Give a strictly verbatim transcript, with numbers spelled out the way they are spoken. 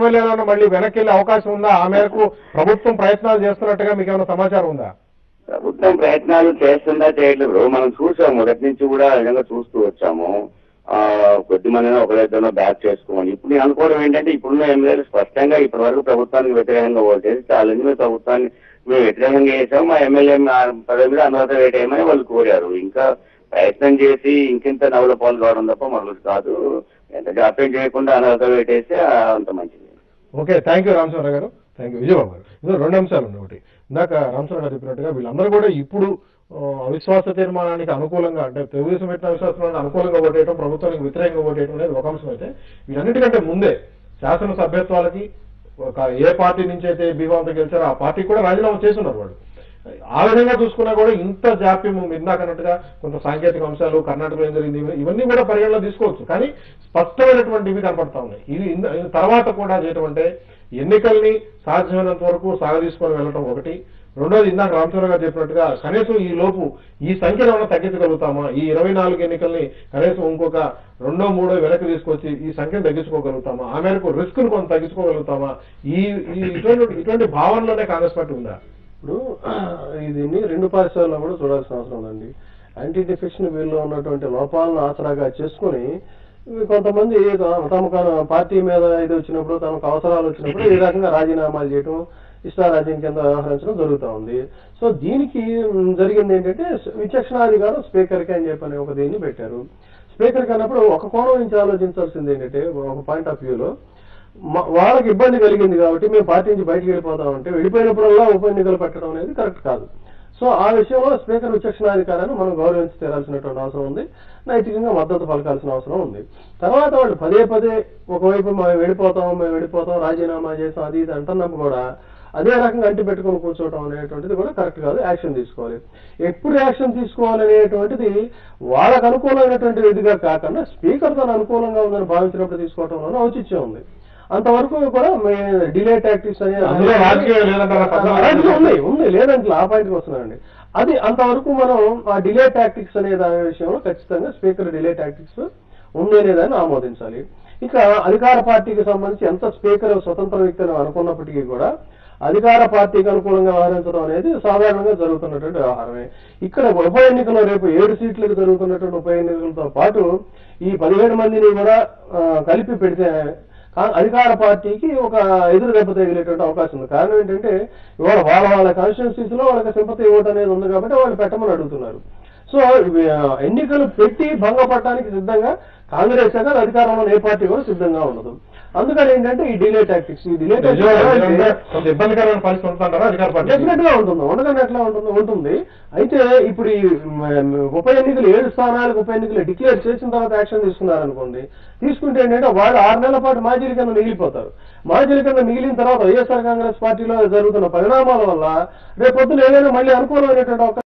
ఎమ్మెల్యేలను మళ్ళీ వెనక్కి వెళ్ళే అవకాశం ఉందా? ఆ మేరకు ప్రభుత్వం ప్రయత్నాలు చేస్తున్నట్టుగా మీకు ఏమైనా సమాచారం ఉందా? ప్రభుత్వం ప్రయత్నాలు చేస్తుందా చేయట్లేదు మనం చూసాము, మొదటి నుంచి కూడా విధంగా చూస్తూ వచ్చాము. ఆ కొద్ది మందిని ఒకరిద్దరినో బ్యాక్ చేసుకోమని. ఇప్పుడు నేను అనుకోవడం ఏంటంటే ఇప్పుడున్న ఎమ్మెల్యేలు స్పష్టంగా ఇప్పటి వరకు ప్రభుత్వానికి వ్యతిరేకంగా ఓటేసి చాలా మేము ప్రభుత్వాన్ని మేము వ్యతిరేకంగా చేసాము, మా ఎమ్మెల్యే పదవి మీద అనర్హత వేటేయమని వాళ్ళు కోరారు. ఇంకా ప్రయత్నం చేసి ఇంకింత నవ్వుల పాలు కావడం తప్ప మరొకటి కాదు. ఎంత జాప్యం చేయకుండా అనర్హత వేటేస్తే అంత మంచిది. ఓకే, థ్యాంక్ యూ రామచంద్ర గారు, థ్యాంక్ యూ విజయబాబు గారు. ఇందులో రెండు అంశాలు ఉన్నాయి. ఒకటి ఇందాక రామచంద్ర గారు చెప్పినట్టుగా వీళ్ళందరూ కూడా ఇప్పుడు అవిశ్వాస తీర్మానానికి అనుకూలంగా అంటే తెలుగుదేశం పెట్టిన అవిశ్వాసానికి అనుకూలంగా ఓటేయడం, ప్రభుత్వానికి వ్యతిరేకంగా ఓటేయడం అనేది ఒక అంశం అయితే, వీటన్నిటికంటే ముందే శాసనసభ్యత్వాలకి ఏ పార్టీ నుంచి అయితే బీఫామ్తో గెలిచారో ఆ పార్టీకి కూడా రాజీనామా చేస్తున్నారు వాళ్ళు. ఆ విధంగా చూసుకున్నా కూడా ఇంత జాప్యం ఇందాకన్నట్టుగా కొంత సాంకేతిక అంశాలు కర్ణాటకలో ఏం జరిగింది ఇవన్నీ కూడా పరిగణలో తీసుకోవచ్చు. కానీ స్పష్టమైనటువంటి ఇవి కనపడతా ఉన్నాయి. ఇది తర్వాత కూడా చేయటం అంటే ఎన్నికల్ని సాధ్యమైనంత వరకు సాగదీసుకొని వెళ్ళటం ఒకటి. రెండోది ఇందాక రామచంద్ర గారు చెప్పినట్టుగా కనీసం ఈ లోపు ఈ సంఖ్యను ఏమైనా తగ్గించగలుగుతామా, ఈ ఇరవై నాలుగు ఎన్నికల్ని కనీసం ఇంకొక రెండో మూడో వెనక్కి తీసుకొచ్చి ఈ సంఖ్యను తగ్గించుకోగలుగుతామా, ఆ మేరకు రిస్క్ ను కొంత తగ్గించుకోగలుగుతామా, ఈ ఇటువంటి ఇటువంటి భావనలోనే కాంగ్రెస్ పార్టీ ఉందా? ఇప్పుడు దీన్ని రెండు పార్శ్వాల్లో కూడా చూడాల్సిన అవసరం ఉందండి. యాంటీ డిఫెక్షన్ బిల్లో ఉన్నటువంటి లోపాలను ఆసరాగా చేసుకుని కొంతమంది తమ పార్టీ మీద ఇది వచ్చినప్పుడు తమకు అవసరాలు వచ్చినప్పుడు ఈ రకంగా రాజీనామాలు చేయడం, ఇష్టారాజ్యం కింద వ్యవహరించడం జరుగుతూ ఉంది. సో దీనికి జరిగింది ఏంటంటే విచక్షణాధికారం స్పీకర్కి అని చెప్పని ఒక దీన్ని పెట్టారు. స్పీకర్కి అన్నప్పుడు ఒక కోణం నుంచి ఆలోచించాల్సింది ఏంటంటే ఒక పాయింట్ ఆఫ్ వ్యూలో వాళ్ళకి ఇబ్బంది కలిగింది కాబట్టి మేము పార్టీ నుంచి బయటకు వెళ్ళిపోతామంటే వెళ్ళిపోయినప్పుడల్లా ఉప ఎన్నికలు పెట్టడం అనేది కరెక్ట్ కాదు. సో ఆ విషయంలో స్పీకర్ విచక్షణాధికారాన్ని మనం గౌరవించి తీరాల్సినటువంటి అవసరం ఉంది, నైతికంగా మద్దతు పలకాల్సిన అవసరం ఉంది. తర్వాత వాళ్ళు పదే పదే ఒకవైపు మేము వెళ్ళిపోతాం మేము వెళ్ళిపోతాం రాజీనామా చేస్తాం అది ఇది అంటున్నప్పుడు కూడా అదే రకంగా అంటి పెట్టుకొని కూర్చోవడం అనేటువంటిది కూడా కరెక్ట్ కాదు. యాక్షన్ తీసుకోవాలి. ఎప్పుడు యాక్షన్ తీసుకోవాలనేటువంటిది వాళ్ళకు అనుకూలమైనటువంటి ఇదిగా కాకుండా స్పీకర్ తన అనుకూలంగా ఉందని భావించినప్పుడు తీసుకోవడంలోనే ఔచిత్యం ఉంది. అంతవరకు కూడా డిలే టాక్టిక్స్ అనేది ఉంది ఉంది లేదంటే ఆ పాయింట్కి వస్తున్నానండి. అది అంతవరకు మనం ఆ డిలే టాక్టిక్స్ అనే దాని విషయంలో ఖచ్చితంగా స్పీకర్ డిలే టాక్టిక్స్ ఉంది అనేదాన్ని ఆమోదించాలి. ఇక అధికార పార్టీకి సంబంధించి ఎంత స్పీకర్ స్వతంత్ర వ్యక్తిని అనుకున్నప్పటికీ కూడా అధికార పార్టీకి అనుకూలంగా వ్యవహరించడం అనేది సాధారణంగా జరుగుతున్నటువంటి వ్యవహారమే. ఇక్కడ ఉప ఎన్నికలో రేపు ఏడు సీట్లకు జరుగుతున్నటువంటి ఉప ఎన్నికలతో పాటు ఈ పదిహేడు మందిని కూడా కలిపి పెడితే అధికార పార్టీకి ఒక ఎదురు దెబ్బ తగిలేటువంటి అవకాశం ఉంది. కారణం ఏంటంటే ఇవాళ వాళ్ళ వాళ్ళ కాన్స్టిట్యున్సీస్ లో వాళ్ళకి సింపతి ఓటు అనేది ఉంది కాబట్టి వాళ్ళు పెట్టమని అడుగుతున్నారు. సో ఎన్నికలు పెట్టి భంగపడటానికి సిద్ధంగా కాంగ్రెస్ కాదు అధికారంలో ఏ పార్టీ కూడా సిద్ధంగా ఉండదు. అందుకని ఏంటంటే ఈ డిలే టాక్టిక్స్ ఈ డిలే ఇబ్బందికరమైన పరిస్థితి డెఫినెట్ గా ఉంటుంది. ఉండగానే ఎట్లా ఉంటుంది ఉంటుంది అయితే ఇప్పుడు ఈ ఉప ఎన్నికలు ఏడు స్థానాలకు ఉప ఎన్నికలు డిక్లేర్ చేసిన తర్వాత యాక్షన్ తీసుకున్నారనుకోండి, తీసుకుంటే ఏంటంటే వాళ్ళు ఆరు నెలల పాటు మాజీల కింద మిగిలిపోతారు. మాజీల కింద మిగిలిన తర్వాత వైఎస్ఆర్ కాంగ్రెస్ పార్టీలో జరుగుతున్న పరిణామాల వల్ల రేపొద్దున ఏదైనా మళ్ళీ అనుకూలమైనటువంటి